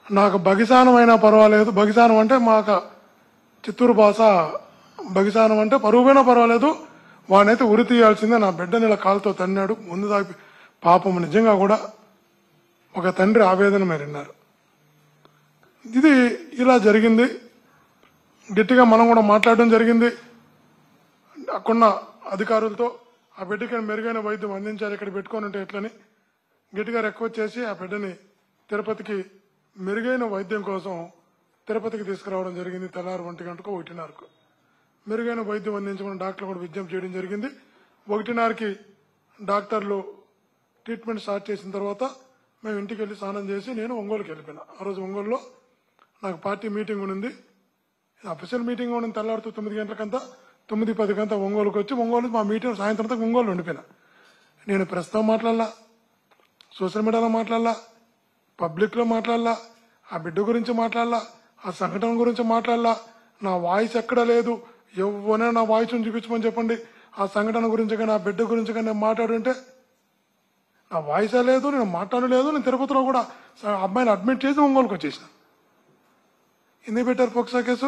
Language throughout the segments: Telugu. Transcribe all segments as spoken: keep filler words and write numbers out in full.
నాకు బగిసానమైనా పర్వాలేదు, బగిసానం అంటే మాకు చిత్తూరు భాష, బగిసానం అంటే పరువుపోయినా పర్వాలేదు, వాడినైతే ఉరి తీయాల్సిందే. నా బిడ్డని ఇలా కాలుతో తన్నాడు, ముందు దాపి పాపం. నిజంగా కూడా ఒక తండ్రి ఆవేదన మేరిన్నారు. ఇది ఇలా జరిగింది. గట్టిగా మనం కూడా మాట్లాడడం జరిగింది అక్కడున్న అధికారులతో. ఆ బిడ్డకి మెరుగైన వైద్యం అందించాలి, ఇక్కడ పెట్టుకొని ఉంటే ఎట్లని గట్టిగా రిక్వెస్ట్ చేసి ఆ బిడ్డని తిరుపతికి మెరుగైన వైద్యం కోసం తిరుపతికి తీసుకురావడం జరిగింది. తెల్లారు ఒంటి గంటకు ఒకటిన్నరకు మెరుగైన వైద్యం అందించమని డాక్టర్లు కూడా విజ్ఞప్తి చేయడం జరిగింది. ఒకటిన్నరకి డాక్టర్లు ట్రీట్మెంట్ స్టార్ట్ చేసిన తర్వాత మేము ఇంటికి వెళ్ళి స్నానం చేసి నేను ఒంగోలుకి వెళ్ళిపోయినా. ఆ రోజు ఒంగోలులో నాకు పార్టీ మీటింగ్ ఉంది, అఫీషియల్ మీటింగ్ ఉంది. తెల్లారుతూ తొమ్మిది గంటలకంతా తొమ్మిది పదికంతా ఒంగోలుకి వచ్చి ఒంగోలు మా మీటింగ్ సాయంత్రం ఒంగోలు ఉండిపోయినా. నేను ప్రస్తుతం మాట్లాడాలా, సోషల్ మీడియాలో మాట్లాడాలా, పబ్లిక్లో మాట్లాడాలా, ఆ బిడ్డ గురించి మాట్లాడాలా, ఆ సంఘటన గురించి మాట్లాడాలా. నా వాయిస్ ఎక్కడ లేదు, ఎవరైనా నా వాయిస్ చూపించమని చెప్పండి. ఆ సంఘటన గురించి కానీ ఆ బిడ్డ గురించి కానీ నేను మాట్లాడుంటే నా వాయిసే లేదు, నేను మాట్లాడలేదు. నేను తిరుపతిలో కూడా అమ్మాయిని అడ్మిట్ చేసి ఒంగోలుకి వచ్చేసిన. ఎందుకు పెట్టారు పోక్సా కేసు,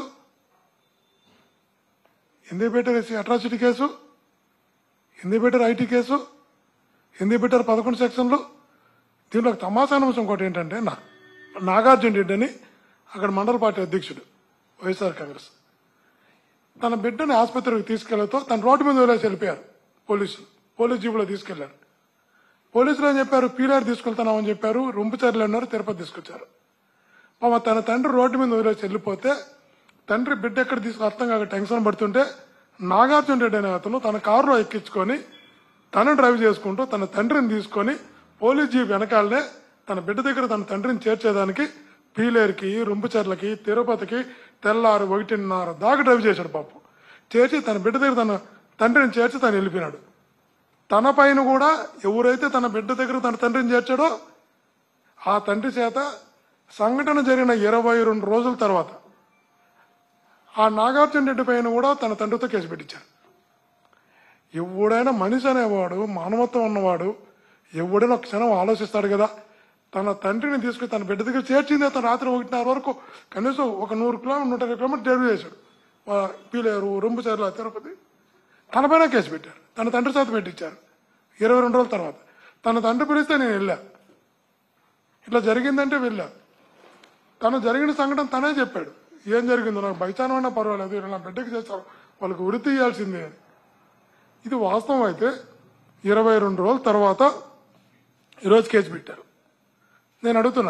ఎందుకు పెట్టారు అట్రాసిటీ కేసు, ఎందుకు పెట్టారు ఐటీ కేసు, ఎందుకు పెట్టారు పదకొండు సెక్షన్లు? దీంట్లో ఒక తమాషా అంశం ఇంకోటి ఏంటంటే, నా నాగార్జున రెడ్డి అని అక్కడ మండల పార్టీ అధ్యక్షుడు వైఎస్ఆర్ కాంగ్రెస్, తన బిడ్డని ఆసుపత్రికి తీసుకెళ్లతో తన రోడ్డు మీద వదిలేసి వెళ్ళిపోయారు పోలీసులు. పోలీస్ జీబులో తీసుకెళ్లారు. పోలీసులు ఏం చెప్పారు, పీలార్ తీసుకెళ్తున్నామని చెప్పారు. రొంపుచర్లు అన్నారు, తిరుపతి తీసుకొచ్చారు. పాప తన తండ్రి రోడ్డు మీద వదిలేసి వెళ్ళిపోతే తండ్రి బిడ్డ ఎక్కడ తీసుకు అర్థం కాక టెన్షన్ పడుతుంటే నాగార్జున రెడ్డి అనే అతను తన కారులో ఎక్కించుకొని తను డ్రైవ్ చేసుకుంటూ తన తండ్రిని తీసుకొని పోలీస్ జీప్ వెనకాలనే తన బిడ్డ దగ్గర తన తండ్రిని చేర్చేదానికి పీలేరుకి, రొంపుచర్లకి, తిరుపతికి తెల్లారు ఒకటిన్నర దాకా డ్రైవ్ చేశాడు. పాపం చేర్చి తన బిడ్డ దగ్గర తన తండ్రిని చేర్చి తను వెళ్ళిపోయినాడు. తన పైన కూడా ఎవరైతే తన బిడ్డ దగ్గర తన తండ్రిని చేర్చాడో ఆ తండ్రి చేత సంఘటన జరిగిన ఇరవై రెండు రోజుల తర్వాత ఆ నాగార్జున రెడ్డి పైన కూడా తన తండ్రితో కేసు పెట్టించారు. ఎవడైనా మనిషి అనేవాడు, మానవత్వం ఉన్నవాడు, ఎవడైనా ఒక క్షణం ఆలోచిస్తాడు కదా. తన తండ్రిని తీసుకుని తన బిడ్డ దగ్గర చేర్చింది అతను రాత్రి ఒకటిన్నర వరకు కనీసం ఒక నూరు కిలోమీటర్ నూట ఇరవై కిలోమీటర్ డ్రైవ్ చేశాడు. పీలేరు, రొంపుచర్ల, తిరుపతి. తన పైన కేసు పెట్టారు, తన తండ్రి చేత పెట్టించారు. ఇరవై రెండు రోజుల తర్వాత తన తండ్రి పిలిస్తే నేను వెళ్ళా, ఇట్లా జరిగిందంటే వెళ్ళా. తను జరిగిన సంఘటన తనే చెప్పాడు, ఏం జరిగిందో నాకు బైచానం అన్నా పర్వాలేదు, ఇలా నా బిడ్డకి చేస్తారు, వాళ్ళకి ఉరి తీయాల్సిందే అని. ఇది వాస్తవం అయితే ఇరవై రెండు రోజుల తర్వాత ఈరోజు కేసు పెట్టారు. నేను అడుగుతున్నా,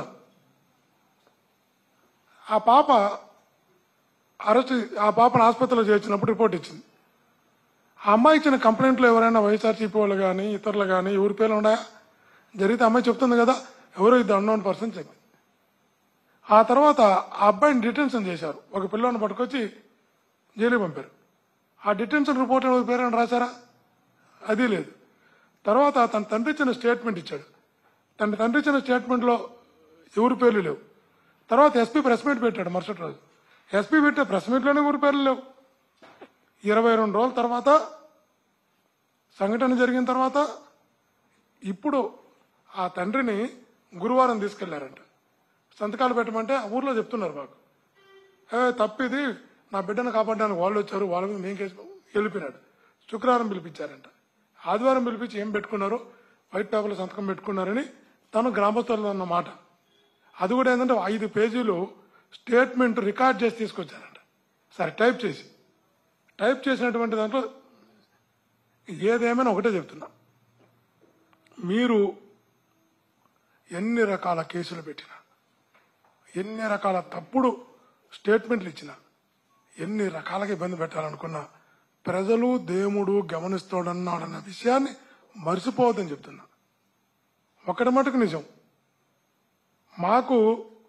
ఆ పాప అరెస్ట్, ఆ పాపను ఆసుపత్రిలో చేర్చినప్పుడు రిపోర్ట్ ఇచ్చింది. ఆ అమ్మాయి ఇచ్చిన కంప్లైంట్లో ఎవరైనా వైఎస్ఆర్సీపీ వాళ్ళు కానీ ఇతరులు కానీ ఎవరి పేర్లు ఉన్నాయా? జరిగితే అమ్మాయి చెప్తుంది కదా, ఎవరో ఇద్దరు అన్నోన్ పర్సన్ చెప్పింది. ఆ తర్వాత ఆ అబ్బాయిని డిటెన్షన్ చేశారు, ఒక పిల్లని పట్టుకొచ్చి జైలు పంపారు. ఆ డిటెన్షన్ రిపోర్ట్ ఎవరి పేరైనా రాశారా? అది లేదు. తర్వాత తన తండ్రి ఇచ్చిన స్టేట్మెంట్ ఇచ్చాడు. తన తండ్రి ఇచ్చిన స్టేట్మెంట్లో ఎవరి పేర్లు లేవు. తర్వాత ఎస్పీ ప్రెస్ మీట్ పెట్టాడు మరుసటి రోజు. ఎస్పీ పెట్టే ప్రెస్ మీట్లోనే ఎవరి పేర్లు లేవు. ఇరవై రెండు రోజుల తర్వాత సంఘటన జరిగిన తర్వాత ఇప్పుడు ఆ తండ్రిని గురువారం తీసుకెళ్లారంట. సంతకాలు పెట్టమంటే ఆ ఊర్లో చెప్తున్నారు మాకు, ఏ తప్పిది, నా బిడ్డను కాపాడడానికి వాళ్ళు వచ్చారు, వాళ్ళ మీద మేము కేసు వెళ్ళిపోయినాడు. శుక్రవారం పిలిపించారంట. ఆదివారం పిలిపించి ఏం పెట్టుకున్నారు, వైట్ పేపర్లో సంతకం పెట్టుకున్నారని తను గ్రామస్తులు అన్న మాట. అది కూడా ఏంటంటే ఐదు పేజీలు స్టేట్మెంట్ రికార్డ్ చేసి తీసుకొచ్చారంట. సరే టైప్ చేసి టైప్ చేసినటువంటి దాంట్లో ఏదేమైనా ఒకటే చెప్తున్నా, మీరు ఎన్ని రకాల కేసులు పెట్టినా, ఎన్ని రకాల తప్పుడు స్టేట్మెంట్లు ఇచ్చినా, ఎన్ని రకాలుగా ఇబ్బంది పెట్టాలనుకున్నా ప్రజలు దేవుడు గమనిస్తాడన్నాడన్న విషయాన్ని మర్చిపోవద్దని చెప్తున్నా. ఒకటి మటుకు నిజం, మాకు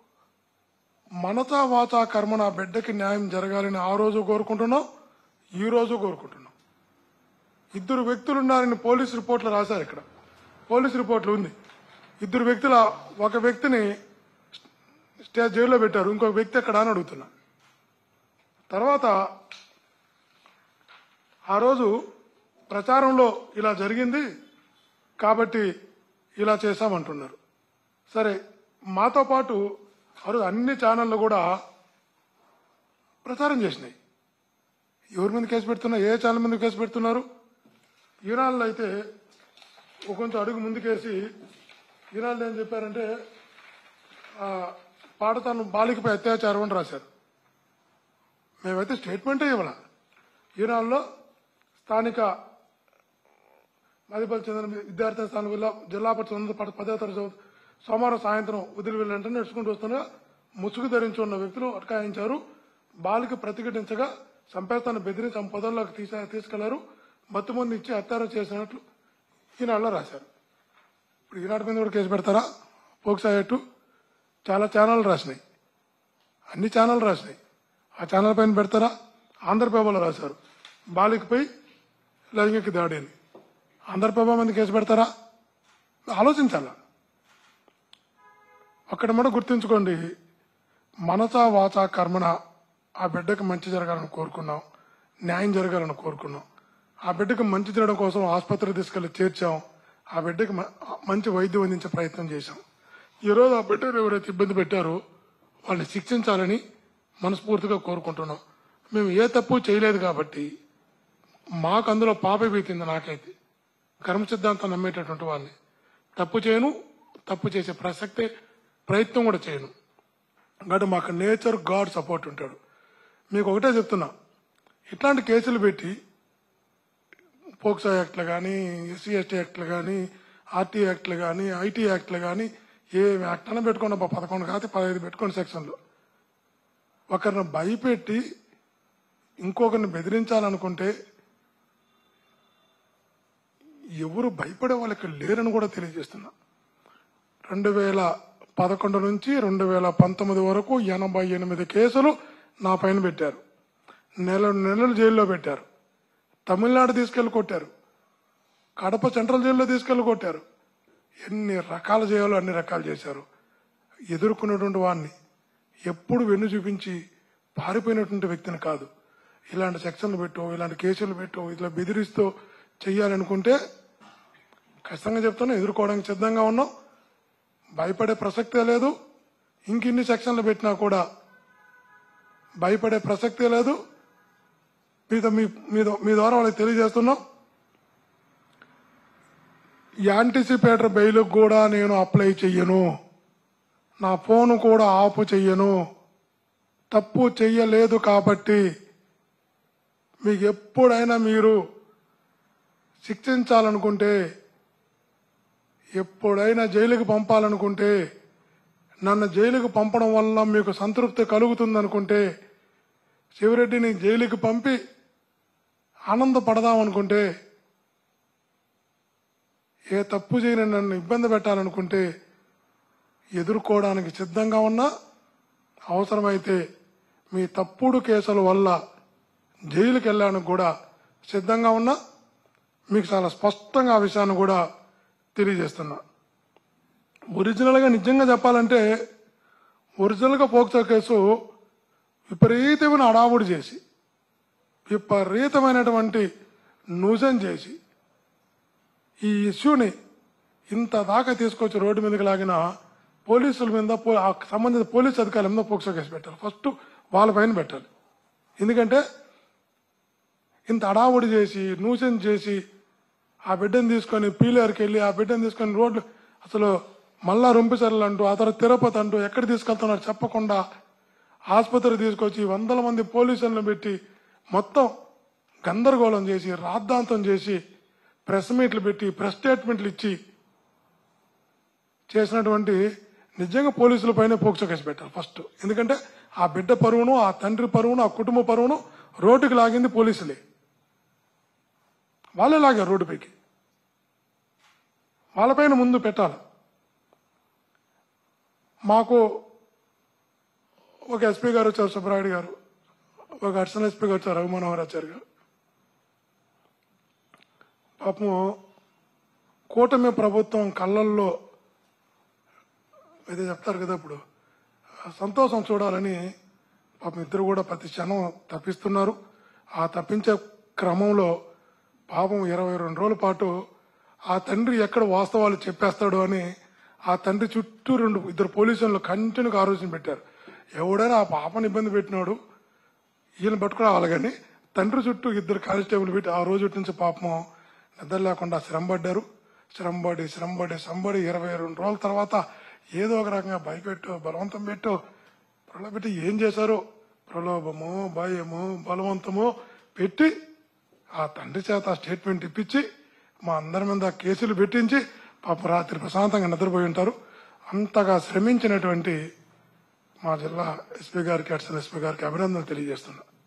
మనసా వాచా కర్మ నా బిడ్డకి న్యాయం జరగాలని ఆ రోజు కోరుకుంటున్నాం, ఈ రోజు కోరుకుంటున్నాం. ఇద్దరు వ్యక్తులు ఉన్నారని పోలీస్ రిపోర్ట్లు రాశారు. ఇక్కడ పోలీస్ రిపోర్ట్లు ఉంది. ఇద్దరు వ్యక్తుల, ఒక వ్యక్తిని స్టేజ్ జైల్లో పెట్టారు, ఇంకొక వ్యక్తి ఎక్కడ అని అడుగుతున్నా. తర్వాత ఆ రోజు ప్రచారంలో ఇలా జరిగింది కాబట్టి ఇలా చేశామంటున్నారు. సరే, మాతో పాటు అరు అన్ని ఛానళ్ళు కూడా ప్రచారం చేసినాయి. ఎవరి మీద కేసు పెడుతున్నా, ఏ ఛానల్ మీద కేసు పెడుతున్నారు? ఈనాళ్ళు అయితే ఒక కొంచెం అడుగు ముందుకేసి ఈనాళ్ళు ఏం చెప్పారంటే పాడతాను బాలికపై అత్యాచారం అని రాశారు. మేమైతే స్టేట్మెంటే ఇవ్వాల. ఈనాడులో స్థానిక మదిపల్లి చెందిన విద్యార్థి స్థానం వల్ల జిల్లా పరిషత్ పదో తరగతి సోమవారం సాయంత్రం వదిలి వెళ్ళంటే నడుచుకుంటూ వస్తున్న ముసుగు ధరించి ఉన్న వ్యక్తులు అటకాయించారు. బాలిక ప్రతిఘటించగా చంపేస్తాను బెదిరించి ఆమె పొదల్లోకి తీసా తీసుకెళ్లారు మత్తుమంది ఇచ్చి అత్యాచారం చేసినట్లు ఈనాడులో రాశారు. ఇప్పుడు ఈనాడు మీద కూడా కేసు పెడతారా? పోక్సో యాక్ట్ చాలా ఛానల్ రాసినాయి, అన్ని ఛానల్ రాసినాయి. ఆ ఛానల్ పైన పెడతారా? ఆంధ్రప్రభలో రాశారు బాలికపై లైంగిక దాడి అని. ఆంధ్రప్రభ మీద కేసు పెడతారా? ఆలోచించాలా. అక్కడ కూడా గుర్తుంచుకోండి, మనసా వాచా కర్మణ ఆ బిడ్డకు మంచి జరగాలని కోరుకున్నాం, న్యాయం జరగాలని కోరుకున్నాం. ఆ బిడ్డకు మంచి జరగడం కోసం ఆసుపత్రికి తీసుకెళ్లి చేర్చాం. ఆ బిడ్డకు మంచి వైద్యం అందించే ప్రయత్నం చేశాం. ఈరోజు ఆ బిడ్డను ఎవరైతే ఇబ్బంది పెట్టారో వాళ్ళని శిక్షించాలని మనస్ఫూర్తిగా కోరుకుంటున్నాం. మేము ఏ తప్పు చేయలేదు కాబట్టి మాకు అందులో పాప బీతింది. నాకైతే కర్మ సిద్ధాంతం నమ్మేటటువంటి వాళ్ళని తప్పు చేయను, తప్పు చేసే ప్రసక్తే ప్రయత్నం కూడా చేయను. కాబట్టి మాకు నేచర్ గాడ్ సపోర్ట్ ఉంటాడు. మీకు ఒకటే చెప్తున్నా, ఇట్లాంటి కేసులు పెట్టి పోక్సో యాక్ట్లు కానీ, ఎస్సీ ఎస్టీ యాక్ట్లు కానీ, ఆర్టీ యాక్ట్లు కానీ, ఐటీ యాక్ట్లు కానీ, ఏ యాక్ట్ అయినా పెట్టుకోండి, పదకొండు కాదు పదహైదు పెట్టుకోండి సెక్షన్లు. ఒకరిని భయపెట్టి ఇంకొకరిని బెదిరించాలనుకుంటే ఎవరు భయపడే వాళ్ళు ఇక్కడ లేరని కూడా తెలియజేస్తున్నా. రెండు వేల పదకొండు నుంచి రెండు వేల పంతొమ్మిది వరకు ఎనభై ఎనిమిది కేసులు నా పైన పెట్టారు. నెల నెలలు జైల్లో పెట్టారు. తమిళనాడు తీసుకెళ్లి కొట్టారు, కడప సెంట్రల్ జైల్లో తీసుకెళ్లి కొట్టారు. ఎన్ని రకాలు చేయాలో అన్ని రకాలు చేశారు. ఎదుర్కొన్నటువంటి వాడిని ఎప్పుడు వెన్ను చూపించి పారిపోయినటువంటి వ్యక్తిని కాదు. ఇలాంటి సెక్షన్లు పెట్టో, ఇలాంటి కేసులు పెట్టో, ఇట్లా బెదిరిస్తూ చెయ్యాలనుకుంటే ఖచ్చితంగా చెప్తాను, ఎదుర్కోవడానికి సిద్ధంగా ఉన్నాం. భయపడే ప్రసక్తే లేదు. ఇంకిన్ని సెక్షన్లు పెట్టినా కూడా భయపడే ప్రసక్తే లేదు. మీతో మీ ద్వారా వాళ్ళకి తెలియజేస్తున్నాం, యాంటిసిపేటర్ బెయిల్ కూడా నేను అప్లై చెయ్యను. నా ఫోన్ కూడా ఆఫ్ చెయ్యను. తప్పు చెయ్యలేదు కాబట్టి మీకు ఎప్పుడైనా మీరు శిక్షించాలనుకుంటే, ఎప్పుడైనా జైలుకి పంపాలనుకుంటే, నన్ను జైలుకి పంపడం వల్ల మీకు సంతృప్తి కలుగుతుందనుకుంటే, శివరెడ్డిని జైలుకి పంపి ఆనందపడదామనుకుంటే, ఏ తప్పు చేయని నన్ను ఇబ్బంది పెట్టాలనుకుంటే ఎదుర్కోవడానికి సిద్ధంగా ఉన్నా, అవసరమైతే మీ తప్పుడు కేసుల వల్ల జైలుకి వెళ్ళడానికి కూడా సిద్ధంగా ఉన్నా. మీకు చాలా స్పష్టంగా ఆ విషయాన్ని కూడా తెలియజేస్తున్నా. ఒరిజినల్గా నిజంగా చెప్పాలంటే ఒరిజినల్గా పోక్సో కేసు విపరీతమైన అడావుడి చేసి, విపరీతమైనటువంటి న్యూసెన్స్ చేసి, ఈ ఇష్యూని ఇంత దాకా తీసుకొచ్చి రోడ్డు మీదకి లాగిన పోలీసుల మీద, సంబంధిత పోలీసు అధికారుల మీద పోక్సో కేసు పెట్టాలి. ఫస్ట్ వాళ్ళ పైన పెట్టాలి. ఎందుకంటే ఇంత అడావుడి చేసి, న్యూసెన్స్ చేసి, ఆ బిడ్డను తీసుకొని పీలేరుకి వెళ్ళి ఆ బిడ్డను తీసుకొని రోడ్లు అసలు మళ్ళా రొంపిసర్లు అంటూ, ఆ తర్వాత తిరుపతి అంటూ ఎక్కడ తీసుకెళ్తున్నారు చెప్పకుండా ఆసుపత్రి తీసుకొచ్చి వందల మంది పోలీసులను పెట్టి మొత్తం గందరగోళం చేసి, రాద్ధాంతం చేసి, ప్రెస్ మీట్లు పెట్టి, ప్రెస్ స్టేట్మెంట్లు ఇచ్చి చేసినటువంటి నిజంగా పోలీసుల పైన పోక్సో కేసు పెట్టాలి ఫస్ట్. ఎందుకంటే ఆ బిడ్డ పరువును, ఆ తండ్రి పరువును, ఆ కుటుంబ పరువును రోడ్డుకి లాగింది పోలీసులే. వాళ్ళే లాగారు రోడ్డుపైకి. వాళ్ళపైన ముందు పెట్టాలి. మాకు ఒక ఎస్పీ గారు వచ్చారు, సుబ్బరాయుడు గారు, ఒక అడిషనల్ ఎస్పీ గారు వచ్చారు, రఘుమనోహరాచారి గారు. పాపం కూటమి ప్రభుత్వం కళ్ళల్లో అయితే చెప్తారు కదా, ఇప్పుడు సంతోషం చూడాలని పాపం ఇద్దరు కూడా ప్రతి క్షణం తప్పిస్తున్నారు. ఆ తప్పించే క్రమంలో పాపం ఇరవై రెండు రోజుల పాటు ఆ తండ్రి ఎక్కడ వాస్తవాలు చెప్పేస్తాడు అని ఆ తండ్రి చుట్టూ రెండు ఇద్దరు పోలీసులు కంటిన్యూగా ఆలోచన పెట్టారు. ఎవడైనా ఆ పాపని ఇబ్బంది పెట్టినాడు ఈయన పట్టుకురావాలి, కానీ తండ్రి చుట్టూ ఇద్దరు కానిస్టేబుల్ పెట్టి ఆ రోజు నుంచి పాపం నిద్ర లేకుండా శ్రమపడ్డారు. శ్రమపడి శ్రమపడి శ్రమపడి ఇరవై రెండు రోజుల తర్వాత ఏదో ఒక రకంగా భయపెట్టు బలవంతం పెట్టు ప్రలోభపెట్టి ఏం చేశారో ప్రలోభమో భయమో బలవంతమో పెట్టి ఆ తండ్రి చేత స్టేట్మెంట్ ఇప్పించి మా అందరి మీద కేసులు పెట్టించి పాప రాత్రి ప్రశాంతంగా నిద్రపోయి ఉంటారు. అంతగా శ్రమించినటువంటి మా జిల్లా ఎస్పీ గారికి, అడిషనల్ ఎస్పీ గారికి అభినందనలు తెలియజేస్తున్నా.